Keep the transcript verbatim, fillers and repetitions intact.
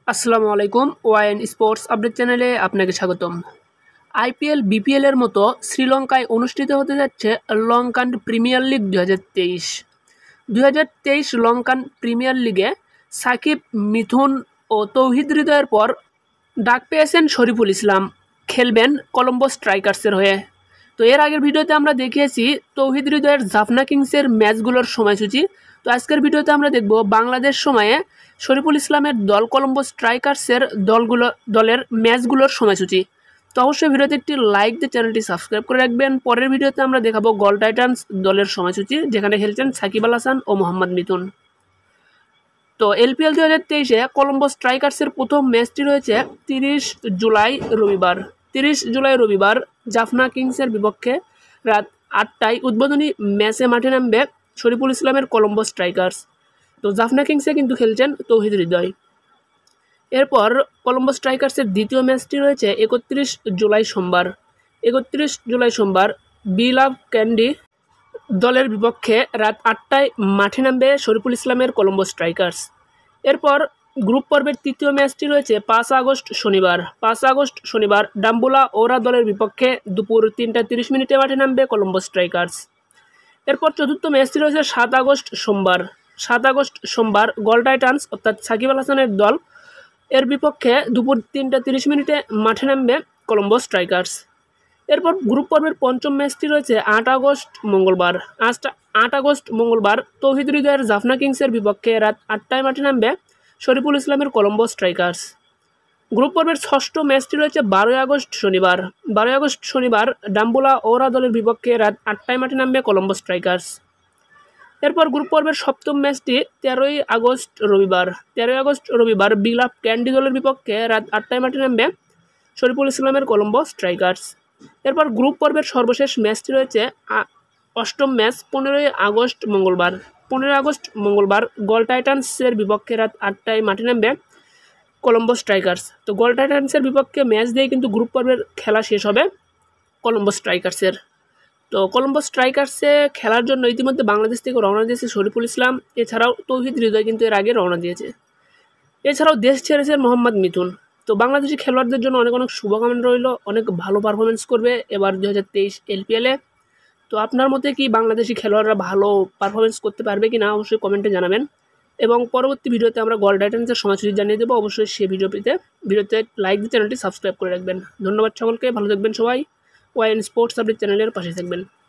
আসসালামু আলাইকুম YN sports update চ্যানেলে আপনাকে স্বাগতম। আইপিএল বিপিএল এর মতো শ্রীলঙ্কায় অনুষ্ঠিত হতে যাচ্ছে লঙ্কান প্রিমিয়ার লিগ দুই হাজার তেইশ দুই হাজার তেইশ লঙ্কান প্রিমিয়ার লিগে সাকিব, মিথুন ও তৌহিদ হৃদয়ের পর ডাক পেয়েছেন শরীফুল ইসলাম, খেলবেন কলম্বো স্ট্রাইকার্সের হয়ে। তো এর আগের ভিডিওতে আমরা দেখিয়েছি তৌহিদ হৃদয়ের জাফনা কিংসের ম্যাচগুলোর সময়সূচি। তো আজকের ভিডিওতে আমরা দেখব বাংলাদেশ সময়ে শরীফুল ইসলামের দল কলম্বো স্ট্রাইকার্সের দলগুলো দলের ম্যাচগুলোর সময়সূচি। তো অবশ্যই ভিডিওতে একটি লাইক দিয়ে চ্যানেলটি সাবস্ক্রাইব করে রাখবেন। পরের ভিডিওতে আমরা দেখাবো গল টাইটান্স দলের সময়সূচি, যেখানে খেলছেন সাকিব আল হাসান ও মোহাম্মদ মিথুন। তো এলপিএল দুই হাজার তেইশে কলম্বো স্ট্রাইকার্সের প্রথম ম্যাচটি রয়েছে তিরিশ জুলাই রবিবার তিরিশ জুলাই রবিবার জাফনা কিংসের বিপক্ষে রাত আটটায় উদ্বোধনী ম্যাচে মাঠে নামবে শরীফুল ইসলামের কলম্বো স্ট্রাইকার্স। তো জাফনা কিংসে কিন্তু খেলছেন তৌহিদ হৃদয়। এরপর কলম্বো স্ট্রাইকার্সের দ্বিতীয় ম্যাচটি রয়েছে একত্রিশ জুলাই সোমবার একত্রিশ জুলাই সোমবার বিলাভ ক্যান্ডি দলের বিপক্ষে রাত আটটায় মাঠে নামবে শরীফুল ইসলামের কলম্বো স্ট্রাইকার্স। এরপর গ্রুপ পর্বের তৃতীয় ম্যাচটি রয়েছে পাঁচ আগস্ট শনিবার পাঁচ আগস্ট শনিবার ডাম্বুলা ওরা দলের বিপক্ষে দুপুর তিনটা তিরিশ মিনিটে মাঠে নামবে কলম্বো স্ট্রাইকার্স। এরপর চতুর্থ ম্যাচটি রয়েছে সাত আগস্ট সোমবার সাত আগস্ট সোমবার গল টাইটান্স অর্থাৎ সাকিব আল হাসানের দল এর বিপক্ষে দুপুর তিনটা তিরিশ মিনিটে মাঠে নামবে কলম্বো স্ট্রাইকার্স। এরপর গ্রুপ পর্বের পঞ্চম ম্যাচটি রয়েছে আট আগস্ট মঙ্গলবার আট আগস্ট মঙ্গলবার তৌহিদ হৃদয়ের জাফনা কিংসের বিপক্ষে রাত আটটায় মাঠে নামবে শরীফুল ইসলামের কলম্বো স্ট্রাইকার্স। গ্রুপ পর্বের ষষ্ঠ ম্যাচটি রয়েছে বারোই আগস্ট শনিবার বারোই আগস্ট শনিবার ডাম্বুলা ওরা দলের বিপক্ষে রাত আটটায় মাঠে নামবে কলম্বো স্ট্রাইকার্স। এরপর গ্রুপ পর্বের সপ্তম ম্যাচটি তেরোই আগস্ট রবিবার তেরোই আগস্ট রবিবার বিলাভ ক্যান্ডি দলের বিপক্ষে রাত আটটায় মাঠে নামবে শরীফুল ইসলামের কলম্বো স্ট্রাইকার্স। এরপর গ্রুপ পর্বের সর্বশেষ ম্যাচটি রয়েছে অষ্টম ম্যাচ পনেরোই আগস্ট মঙ্গলবার পনেরোই আগস্ট মঙ্গলবার গল টাইটান্সের বিপক্ষে রাত আটটায় মাঠে নামবে কলম্বো স্ট্রাইকার্স। তো গল টাইটান্সের বিপক্ষে ম্যাচ দিয়ে কিন্তু গ্রুপ পর্বের খেলা শেষ হবে কলম্বো স্ট্রাইকার্সের। তো কলম্বো স্ট্রাইকার্সে খেলার জন্য ইতিমধ্যে বাংলাদেশ থেকে রওনা দিয়েছে শরীফুল ইসলাম, এছাড়াও তৌহিদ হৃদয় কিন্তু এর আগে রওনা দিয়েছে। এছাড়াও দেশ ছেড়েছেন মোহাম্মদ মিথুন। তো বাংলাদেশি খেলোয়াড়দের জন্য অনেক অনেক শুভকামনা রইল, অনেক ভালো পারফরমেন্স করবে এবার দু হাজার তেইশ এলপিএলে। তো আপনার মতে কি বাংলাদেশি খেলোয়াড়রা ভালো পারফরমেন্স করতে পারবে কি না অবশ্যই কমেন্টে জানাবেন। এবং পরবর্তী ভিডিওতে আমরা গল টাইটান্সের সময়সূচি জানিয়ে দেবো। অবশ্যই সেই ভিডিও পেতে ভিডিওতে লাইক দিয়ে চ্যানেলটি সাবস্ক্রাইব করে রাখবেন। ধন্যবাদ সকলকে, ভালো থাকবেন সবাই। ওয়াইএন স্পোর্টস আপডেট চ্যানেলের পাশে থাকবেন।